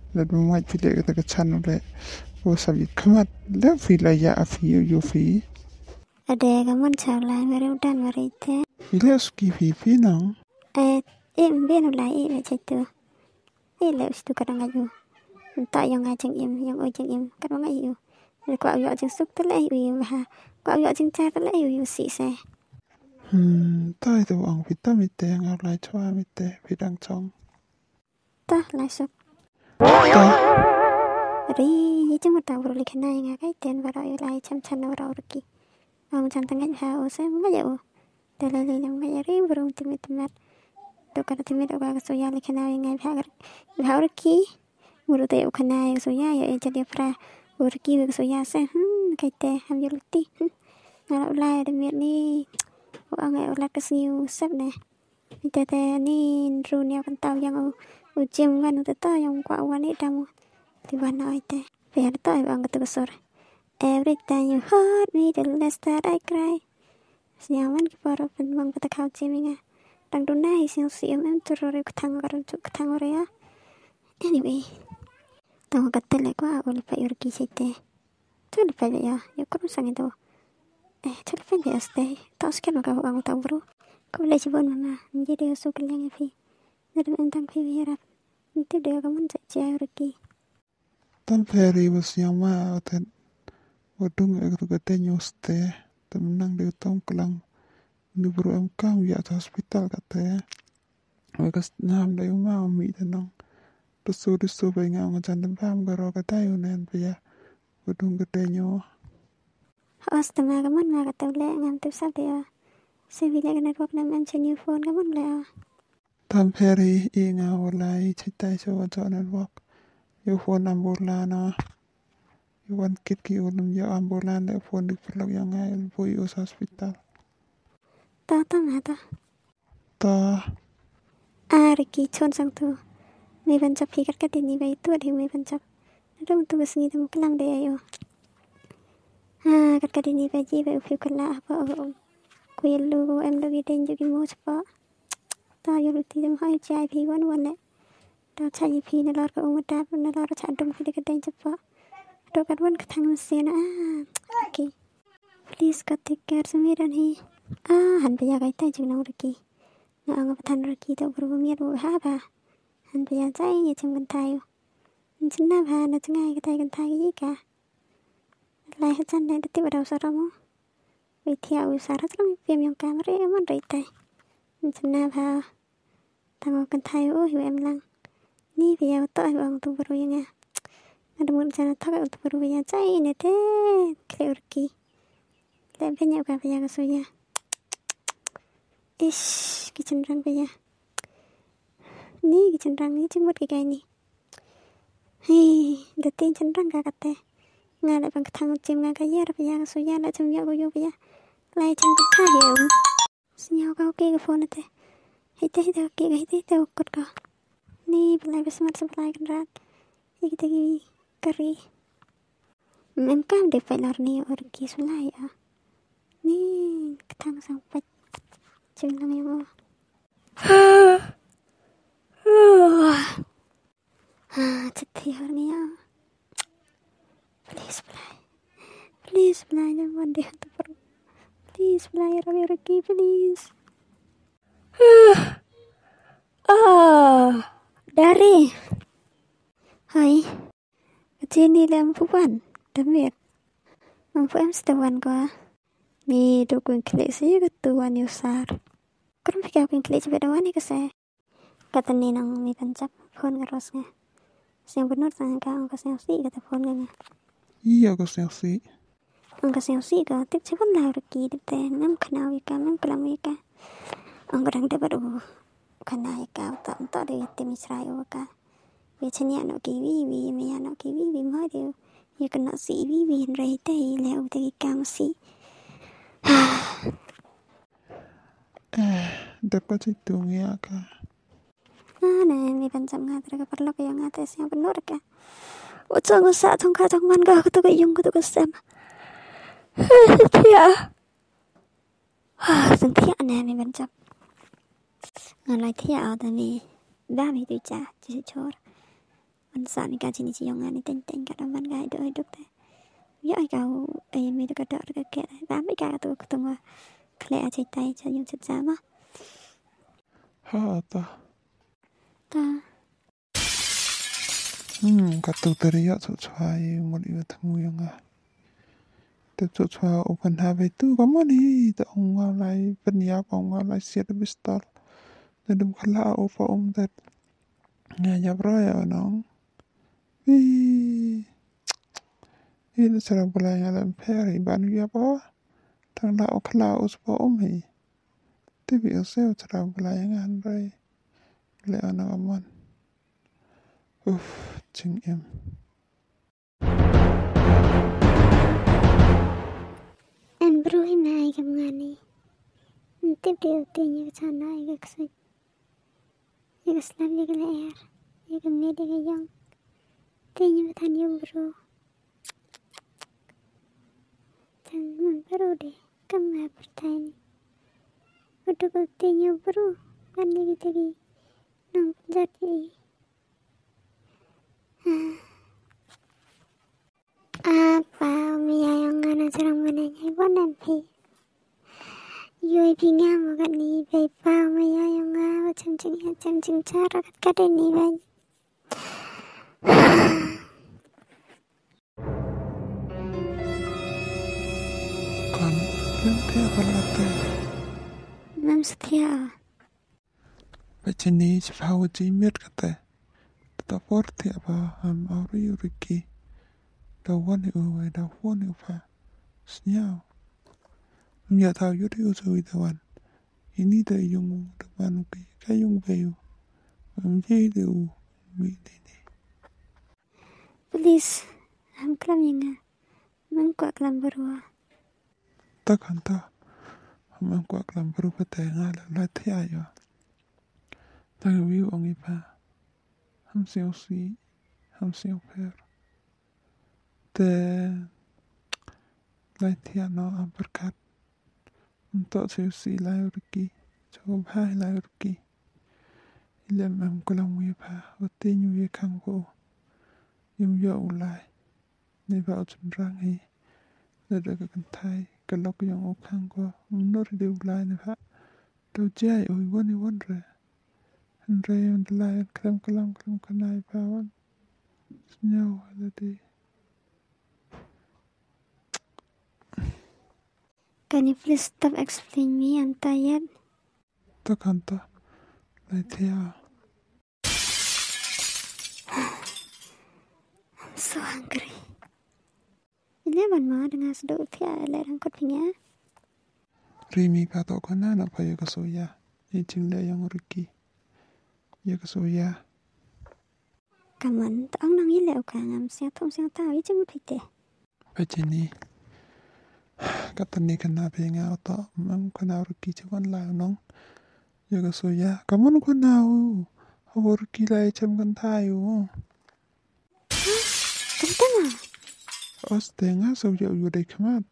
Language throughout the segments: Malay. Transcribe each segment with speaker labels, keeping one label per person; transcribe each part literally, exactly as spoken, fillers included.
Speaker 1: la dum mai pile ka ka chan le o sabi khamat le fi la ya afi yo fi
Speaker 2: Ada kaman charla mere udan merite.
Speaker 1: ile ski fi fi na
Speaker 2: Eh, em ben ulai em macam Eh, le stu kadang aju. Tak yang ngajeng em, yang ojeng em kadang ayu. Ko ayu jeng suk tele ayu ha. Ko ayu jeng cha tele ayu si se.
Speaker 1: hmm tai to ang vitamite ang lai chwa mite vidang chong
Speaker 2: Ta lai suk.
Speaker 1: ta
Speaker 2: Ri jeng mata bro li kena yang kai ten bara yu lai cham chan ora urki. Am chan tangan ha o se ngaja o. Tele le le ngaja ri bro timit mat. To kada timit o ga so ya li kena yang ngai ha ha urki. Muru te o kena yang so ya ya jadi fra urki be so ya se hmm kai te ham yulti. Ngala ulai de mir ni. O angai o la kasniu sep ne. Ite te ni ru ni kan tau yang o o jem kan te ta yang kwa wan ni damu. Di wana ite. Biar ta ang kata besar. Every time you hurt me, the less that I cry. Senyaman ki para penbang kata kau jeminga. Tang tu nai siang siam em turore ketang karam tu ketang ore ya. Anyway. Tang kata le kwa o lipa yurki site. Tu lipa le ya. Ya kurang sang itu. Eh, tu lipa le ya stay. Tak sekian maka ang tahu bro. Kau boleh cibon mama. Menjadi asuk yang evi. Dalam entang fi biarap. Nanti dia kamu saja yurki.
Speaker 1: tan peri was yang ma ten odung ek to kate nyoste temenang de tom kelang ni bro am kam ya to hospital kate wakas nam de ma mi tenang to so de so ba nga ngan tan pam garo kata yo nen pya odung kate nyo
Speaker 2: Os tama kaman ma kata ule ngam tu sab dia. Sevilla kan network nam an chen phone kaman le.
Speaker 1: tan peri i nga walai chitai so wa to network yo phone ambulana yo wan kit ki ulum yo ambulana le phone dik pelok yang ngai boy os hospital
Speaker 2: Ta ta ma ta.
Speaker 1: ta
Speaker 2: Ah, Ricky chon sang tu. May bancap hikat ka din ni ba itu ada may bancap. Ada untuk besni temu kelam deh ayo. Ah, kat ka din ni ba ji ba upi kala apa o. Kuil lu em lu giden juga mau cepat. Ta yo lu ti dem hai jai pi wan wan le. Ta chai pi na lor ka umut dap na lor cha dum fi geden cepat. Do kat wan ketang mesin ah. Okay. Please kat take care semiran hi. Ah, han pa ya kai tai ju nang Ricky. Na ang patan Ricky ta buru miat bu ha ba. Han pa ya chai ye chim kan tai. Chin na ba na chngai ka tai kan tai yi ka. Lai ha chan ne ti ba dau sa ra mo. Vì theo sa ra trong phim yang camera em ăn rây tay. Chin na ba. Tang kan tai o hi em lang. Ni vi ya to ai bang tu buru yang a. Ada mun chana ta ka tu buru ya chai ne te. Clear ki. Le benya ka ya ka so ya. Ish, kitchen rang ba ya. Ni kitchen rang ni chimut ki kai ni. Hi, datin chen rang ka kate. Nga la bang thang chim nga ka yer ba ya so ya la chim ya go yo ba ya. Lai chen ka tha hiu. Sinyao ka ke ka phone te. Hite hite ke ka hite te okot ka. Ni belai besmat sebelah kan rat. Iki te ki kari. Mem kam de pelar ni or ki sulai ya. Ni ketang sampai chim lang yo. Ah, cethi hari ni ya. Please belai. Please belai dan mandi hantu perut. Please belai rawi Ricky please. Ah, dari. Hai. Kecini lampu pan. Demir. Lampu em setawan ko. Ni dukun klik sih ketuan yusar. Kurang fikir aku klik coba dawan ni keseh. Kata ni nang mi pancap phone ngerosnya. Siang benar sang ka ang kasih si kata phone nga.
Speaker 1: iya ko si
Speaker 2: Ang kasih si ka tip sipan lah Ricky tip te ngam kana wi ka ngam kelam wi ka. Ang kadang de baru kana ka ta ta de tim Israel ka. Wi chanya no ki wi wi mi no ki wi wi ma de. Ye kana si wi wi rei te le u te ka si.
Speaker 1: eh dapat itu ya ka
Speaker 2: Ah, ne mi pancam nga tra ka perlu ka yang ates yang benar ka. Ucang usa thong ka thong man ka tu ka yung ka tu ka sem. Tia. Ah, sing tia ne mi pancam. Ngan lai tia au ta mi. Ba mi tu cha chi chor. An sa ni ka chini chi yong ani ten ten ka man ga do do te yo ai ka ai me do ka do ka ke ba me ka to ko to ma kle a chai tai cha yong chat sa ma
Speaker 1: ha ta
Speaker 2: ta
Speaker 1: hmm ka tu teri ya chu chwa ye mo li ta mu yang a te chu chwa o kan ha ve tu ko mo ni ta ong wa lai pen ya ong wa lai sia de bistal te dum khala o fa om te nya ya bro ya no wi ini sera bula ya lam peri ban ya ba thang la o khala o spa om hi te bi o se o sera bula ya ngan rai le ana man uf ching em
Speaker 2: an bro hi nai ka ngani te de te ni ka chana ai ka sai ye ka slam ye ka le er ye ka me de ka yang te ni ka than yong bro tan man bro de kam ma pertani udah ka te ni bro kan ni ki te ki nang jati apa mia yang ngana sarang mananya ibanan pi yoi pi nga mo kat ni bai pa mia yang nga cham ching ya cham ching cara kat kat ni bai
Speaker 1: kan lim te khala te
Speaker 2: mam setia
Speaker 1: ba chini chha o ji met ka te ta por te ba am auri uriki da one u we da one u pa snyao nya ta yu ri u zo i da wan ini da yung da man ki ka yung be u am ji de u mi de ne
Speaker 2: please am klam yang nga mam kwa klam berwa
Speaker 1: ta kan ta am kwa klam bru pa te nga la la te ayo ta wi ong i pa am se o si am se o per te lai thia no am berkat untuk se si lai urki cho ba lai urki ilem am kulang wi pa o te nyu ye khang ko yum yo ulai ne ba o chun rang hi le de ka kan thai ka lok yang o khang ko no ri de ulai ne ba to jai o won ni won re han re on lai kram kalam kram kanai pa wan snow le de
Speaker 2: can you please stop explain me I'm tired
Speaker 1: ta kan ta lai thia
Speaker 2: I'm so hungry ile man ma dengan sedok thia le rang kot pinya
Speaker 1: ri mi ka to ko na na pa ye ka so ya ye ching le yang urki ye ka so ya
Speaker 2: kaman tang nang ile ka ngam sia thong sia ta i chung phite
Speaker 1: ba chini ka tan ni kan na pe nga to mam ko na urki che wan la nong ye ka so ya ka mon ko na u ho urki lai cham kan thai u
Speaker 2: kentama
Speaker 1: os te nga so ye u de khamat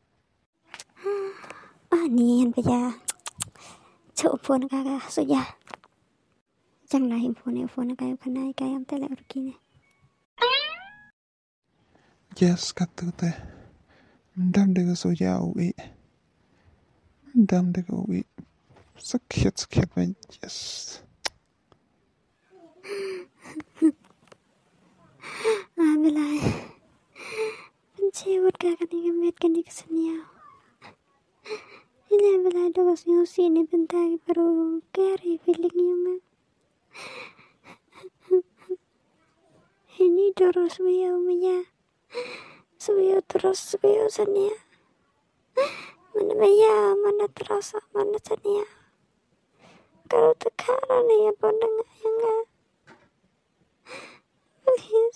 Speaker 2: ah ni yan pa ya chu phone ka ka so ya chẳng là hình phone phone ka ka nai ka am te le urki ne
Speaker 1: yes ka tu te ndam de ka so ya u e ndam de ka u e sakhet sakhet ba yes
Speaker 2: ah belai penche wot ka ka ni ka met ka ni ka sanya ile belai do ka snya si ni bentai baru kare feeling yang ini terus dia umnya Suyo terus suyo sania mana maya mana terasa mana sania kalau tekanan ya pandang yang enggak please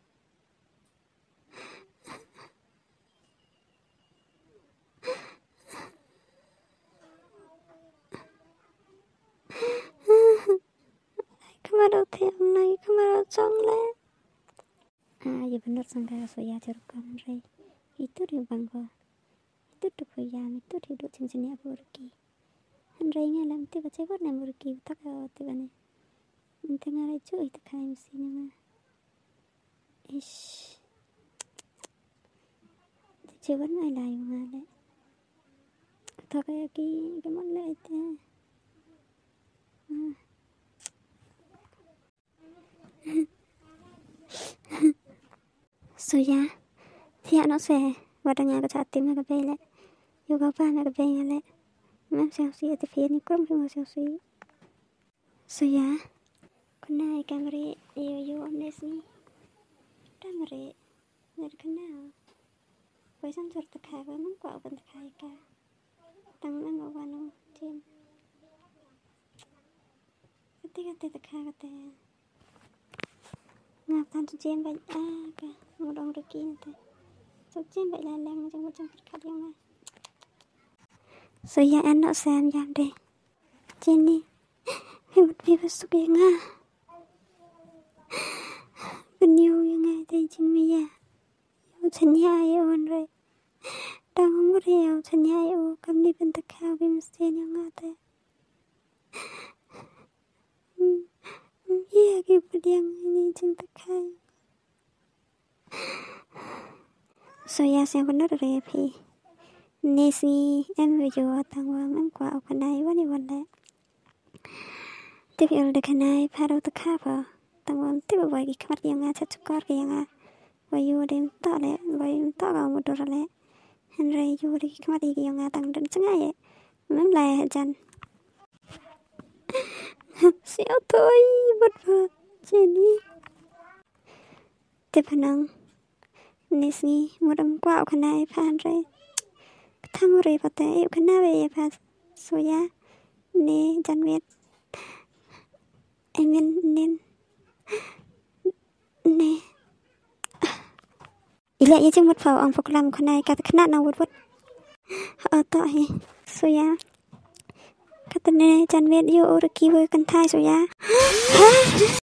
Speaker 2: kemarin tiap lagi kemarin song le ah ya benar sangka soya cerukam rey itu di bangko itu tuh puyam itu di duduk cincin ya burki rey ngalam tu baca kau nama burki tak kau tu kan ini tengah recu itu kain mesinnya Ish. Chưa vẫn ai lại mà đấy. Thật cái cái cái món lợi thế. Suya. Thì nó sẽ vào trong nhà cái chợ tìm cái bê lại. Yêu cầu ba cái bê lại. Mà sao suy thì phía này cũng không sao suy. Suya. Con này camera yêu yêu ông đấy xí. Camera. Nên cái nào. Với xong rồi tất cả với món quà vẫn tất cả cả. Tăng lên một vài nụ trên. Cái cái tất cả cái ngạp than cho trên vậy à cả một đồng được kia này cho trên vậy là đang trong một trong tất cả những này rồi giờ ăn nó xem giảm đi trên đi hay một việc phải sụp yên à bên yêu như ngày thì trên bây giờ yêu chân nhà yêu anh rồi đang không có yêu chân nhà yêu cầm đi bên tất cả bên một xe nhau ngã thế yeah cái bữa điên này chân tất cả rồi giờ xem con nó được rồi thì Nesi em vừa vừa tăng qua em qua ở bên này vẫn đi vẫn đấy tiếp theo được cái này phải đầu tư khác vào tăng qua tiếp vào cái mặt yang ngã chặt cỏ cái yang ngã và vừa đem tao lại và tao vào một đồ lại anh rồi vừa đi cái mặt cái yang ngã tăng đến chừng ấy em lại chân xéo thôi bất vả trên đi tiếp theo Nesi một đám qua ở bên này phải anh rồi thang rồi bắt tay yêu cái nào về phải Suya nè chân việt em nên nè ý lại như trong một phẩu ông phục làm con này cả cái nạn nào vụt vụt ở tại Suya cái tên này chân việt yêu được kêu với con thai Suya